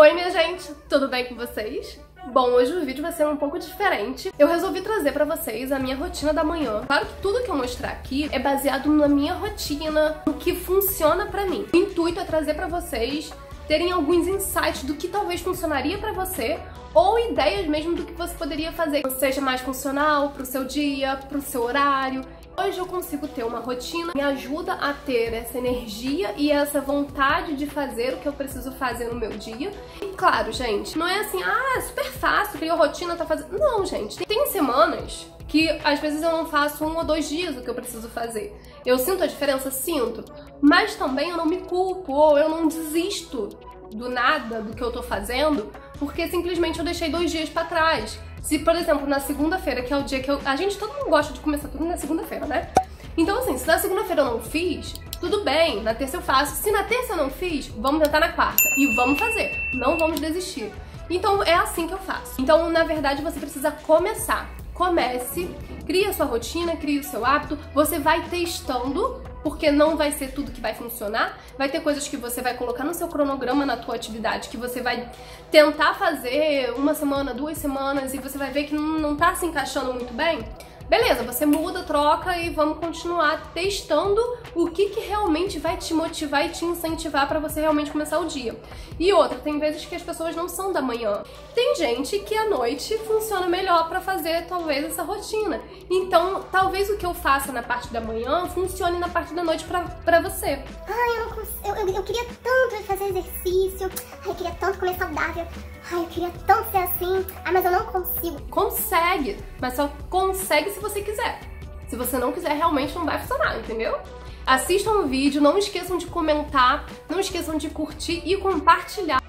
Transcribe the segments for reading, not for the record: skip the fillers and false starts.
Oi minha gente, tudo bem com vocês? Bom, hoje o vídeo vai ser um pouco diferente. Eu resolvi trazer pra vocês a minha rotina da manhã. Claro que tudo que eu mostrar aqui é baseado na minha rotina, no que funciona pra mim. O intuito é trazer pra vocês terem alguns insights do que talvez funcionaria pra você ou ideias mesmo do que você poderia fazer, seja mais funcional pro seu dia, pro seu horário. Hoje eu consigo ter uma rotina que me ajuda a ter essa energia e essa vontade de fazer o que eu preciso fazer no meu dia. E claro, gente, não é assim, é super fácil, criou rotina, tá fazendo... Não, gente, tem semanas que às vezes eu não faço 1 ou 2 dias o que eu preciso fazer. Eu sinto a diferença? Sinto. Mas também eu não me culpo ou eu não desisto do nada do que eu tô fazendo porque simplesmente eu deixei 2 dias pra trás. Se, por exemplo, na segunda-feira, que é o dia que todo mundo gosta de começar tudo na segunda-feira, né? Então, assim, se na segunda-feira eu não fiz, tudo bem, na terça eu faço. Se na terça eu não fiz, vamos tentar na quarta. E vamos fazer, não vamos desistir. Então, é assim que eu faço. Então, na verdade, você precisa começar. Comece, crie a sua rotina, crie o seu hábito, você vai testando, porque não vai ser tudo que vai funcionar, vai ter coisas que você vai colocar no seu cronograma, na tua atividade, que você vai tentar fazer 1 semana, 2 semanas, e você vai ver que não tá se encaixando muito bem. Beleza, você muda, troca e vamos continuar testando o que realmente vai te motivar e te incentivar para você realmente começar o dia. E outra, tem vezes que as pessoas não são da manhã. Tem gente que à noite funciona melhor para fazer talvez essa rotina. Então, talvez o que eu faça na parte da manhã funcione na parte da noite para você. Eu queria tanto fazer exercício, eu queria tanto comer saudável, eu queria tanto ser assim, mas eu não consigo. Consegue, mas só consegue se você quiser. Se você não quiser, realmente não vai funcionar, entendeu? Assistam o vídeo, não esqueçam de comentar, não esqueçam de curtir e compartilhar.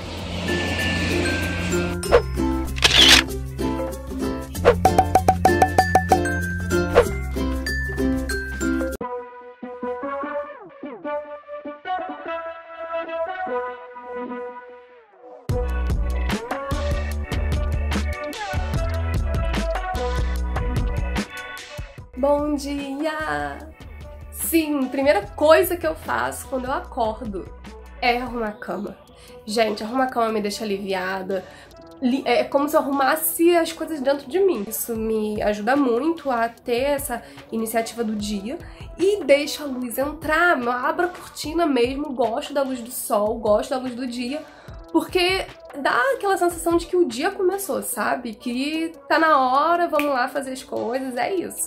Bom dia! Sim, primeira coisa que eu faço quando eu acordo é arrumar a cama. Gente, arrumar a cama me deixa aliviada. É como se eu arrumasse as coisas dentro de mim. Isso me ajuda muito a ter essa iniciativa do dia e deixa a luz entrar. Eu abro a cortina mesmo, gosto da luz do sol, gosto da luz do dia, porque dá aquela sensação de que o dia começou, sabe? Que tá na hora, vamos lá fazer as coisas, é isso.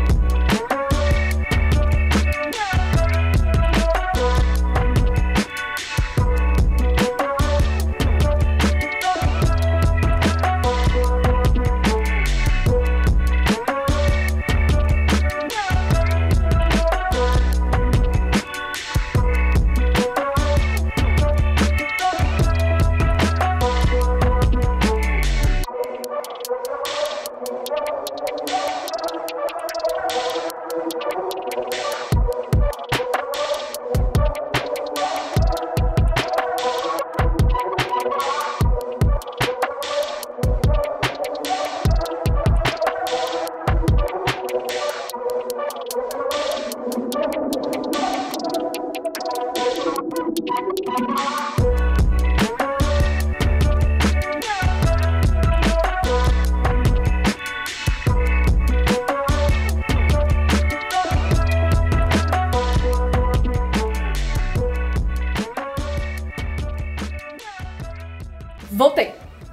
Voltei!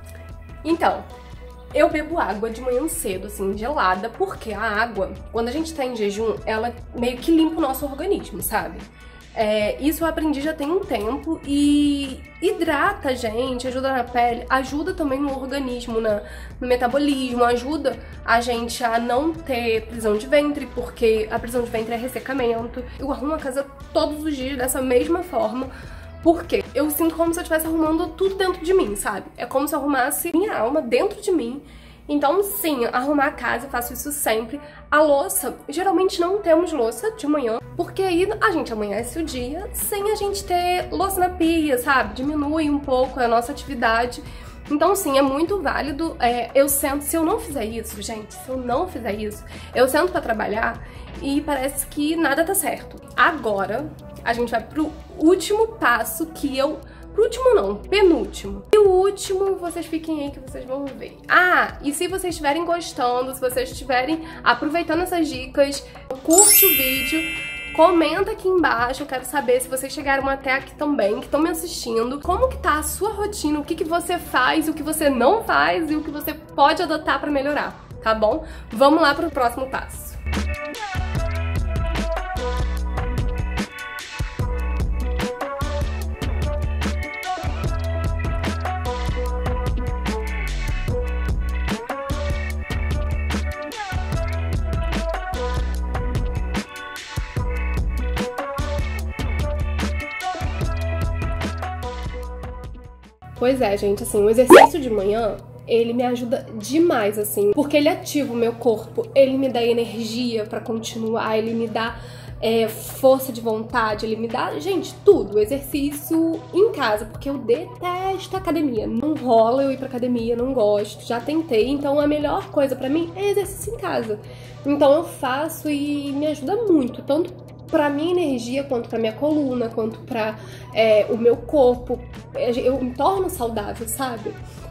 Então, eu bebo água de manhã cedo, assim, gelada, porque a água, quando a gente tá em jejum, ela meio que limpa o nosso organismo, sabe? Isso eu aprendi já tem um tempo e hidrata a gente, ajuda na pele, ajuda também no organismo, no metabolismo, ajuda a gente a não ter prisão de ventre, porque a prisão de ventre é ressecamento. Eu arrumo a casa todos os dias dessa mesma forma, porque eu sinto como se eu estivesse arrumando tudo dentro de mim, sabe? É como se eu arrumasse minha alma dentro de mim. Então, sim, arrumar a casa, eu faço isso sempre. A louça, geralmente não temos louça de manhã, porque aí a gente amanhece o dia sem a gente ter louça na pia, sabe? Diminui um pouco a nossa atividade. Então, sim, é muito válido. Eu sento, se eu não fizer isso, gente, se eu não fizer isso, eu sento pra trabalhar e parece que nada tá certo. Agora, a gente vai pro último passo que eu Pro último não, penúltimo. E o último, vocês fiquem aí que vocês vão ver. Ah, e se vocês estiverem gostando, se vocês estiverem aproveitando essas dicas, curte o vídeo, comenta aqui embaixo, eu quero saber se vocês chegaram até aqui também, que estão me assistindo, como que tá a sua rotina, o que que você faz, o que você não faz e o que você pode adotar pra melhorar, tá bom? Vamos lá pro próximo passo. Pois é, gente, assim, o exercício de manhã, ele me ajuda demais, assim, porque ele ativa o meu corpo, ele me dá energia pra continuar, ele me dá força de vontade, ele me dá, gente, tudo, exercício em casa, porque eu detesto academia, não rola eu ir pra academia, não gosto, já tentei, então a melhor coisa pra mim é exercício em casa. Então eu faço e me ajuda muito, tanto pra minha energia, quanto pra minha coluna, quanto pra o meu corpo. Eu me torno saudável, sabe?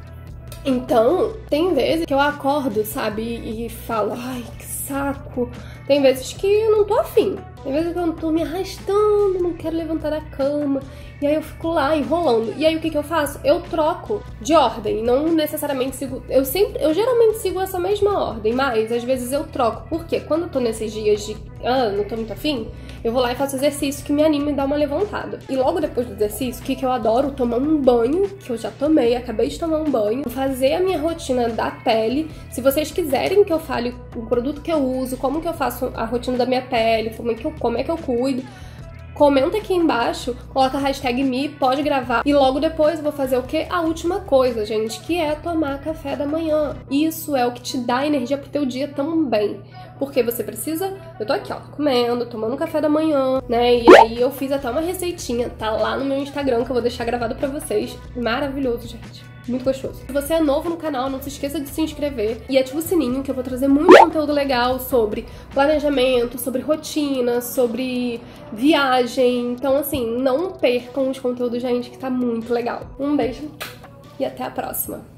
Então, tem vezes que eu acordo, sabe, e falo, ai, que saco. Tem vezes que eu não tô afim. Tem vezes que eu tô me arrastando, não quero levantar da cama. E aí eu fico lá enrolando. E aí o que que eu faço? Eu troco de ordem, não necessariamente sigo. Eu geralmente sigo essa mesma ordem, mas às vezes eu troco. Porque quando eu tô nesses dias de não tô muito afim, eu vou lá e faço exercício que me anima e dá uma levantada. E logo depois do exercício, o que que eu adoro? Tomar um banho, que eu já tomei, acabei de tomar um banho, fazer a minha rotina da pele. Se vocês quiserem que eu fale o produto que eu uso, como que eu faço a rotina da minha pele, como é que eu cuido, comenta aqui embaixo, coloca a hashtag me, pode gravar. E logo depois eu vou fazer o quê? A última coisa, gente, que é tomar café da manhã. Isso é o que te dá energia pro teu dia também. Porque você precisa... Eu tô aqui, ó, comendo, tomando café da manhã, né? E aí eu fiz até uma receitinha, tá lá no meu Instagram, que eu vou deixar gravado pra vocês. Maravilhoso, gente. Muito gostoso. Se você é novo no canal, não se esqueça de se inscrever e ativa o sininho, que eu vou trazer muito conteúdo legal sobre planejamento, sobre rotina, sobre viagem. Então, assim, não percam os conteúdos, gente, que tá muito legal. Um beijo e até a próxima.